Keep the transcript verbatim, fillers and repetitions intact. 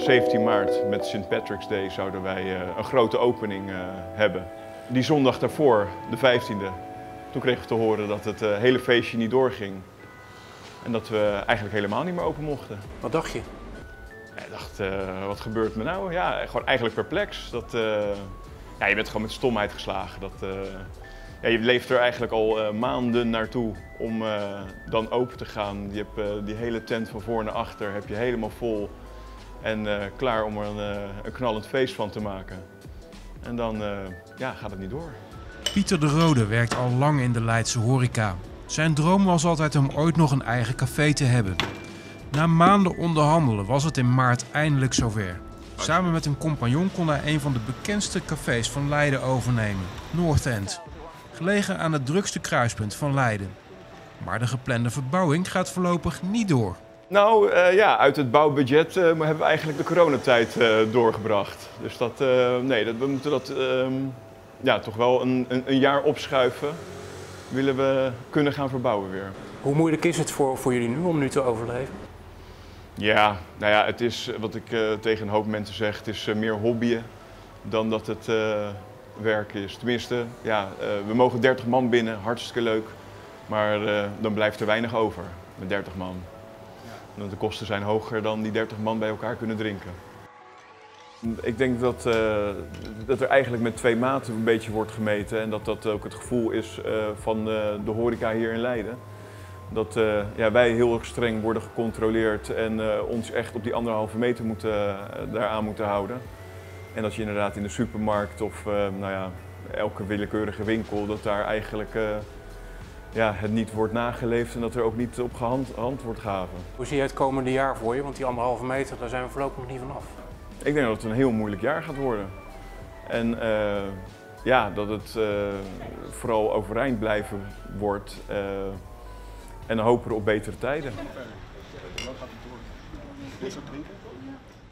zeventien maart met Saint Patrick's Day zouden wij uh, een grote opening uh, hebben. Die zondag daarvoor, de vijftiende, toen kregen we te horen dat het uh, hele feestje niet doorging. En dat we eigenlijk helemaal niet meer open mochten. Wat dacht je? Ja, ik dacht, uh, wat gebeurt me nou? Ja, gewoon eigenlijk perplex. Dat, uh, ja, je bent gewoon met stomheid geslagen. Dat, uh, ja, je leeft er eigenlijk al uh, maanden naartoe om uh, dan open te gaan. Je hebt uh, die hele tent van voor naar achter heb je helemaal vol. En uh, klaar om er een, uh, een knallend feest van te maken. En dan uh, ja, gaat het niet door. Pieter de Rode werkt al lang in de Leidse horeca. Zijn droom was altijd om ooit nog een eigen café te hebben. Na maanden onderhandelen was het in maart eindelijk zover. Samen met een compagnon kon hij een van de bekendste cafés van Leiden overnemen, North End. Gelegen aan het drukste kruispunt van Leiden. Maar de geplande verbouwing gaat voorlopig niet door. Nou uh, ja, uit het bouwbudget uh, hebben we eigenlijk de coronatijd uh, doorgebracht. Dus dat, uh, nee, dat, we moeten dat uh, ja, toch wel een, een, een jaar opschuiven. Willen we kunnen gaan verbouwen weer. Hoe moeilijk is het voor, voor jullie nu om nu te overleven? Ja, nou ja, het is wat ik uh, tegen een hoop mensen zeg, het is uh, meer hobbyen dan dat het uh, werk is. Tenminste, ja, uh, we mogen dertig man binnen, hartstikke leuk, maar uh, dan blijft er weinig over met dertig man. Want de kosten zijn hoger dan die dertig man bij elkaar kunnen drinken. Ik denk dat, uh, dat er eigenlijk met twee maten een beetje wordt gemeten en dat dat ook het gevoel is uh, van uh, de horeca hier in Leiden. Dat uh, ja, wij heel erg streng worden gecontroleerd en uh, ons echt op die anderhalve meter moeten, uh, daaraan moeten houden. En dat je inderdaad in de supermarkt of uh, nou ja, elke willekeurige winkel, dat daar eigenlijk uh, ja, het niet wordt nageleefd en dat er ook niet op gehand, hand wordt gehaven. Hoe zie je het komende jaar voor je? Want die anderhalve meter, daar zijn we voorlopig nog niet vanaf. Ik denk dat het een heel moeilijk jaar gaat worden. En uh, ja, dat het uh, vooral overeind blijven wordt. Uh, en dan hopen we op betere tijden.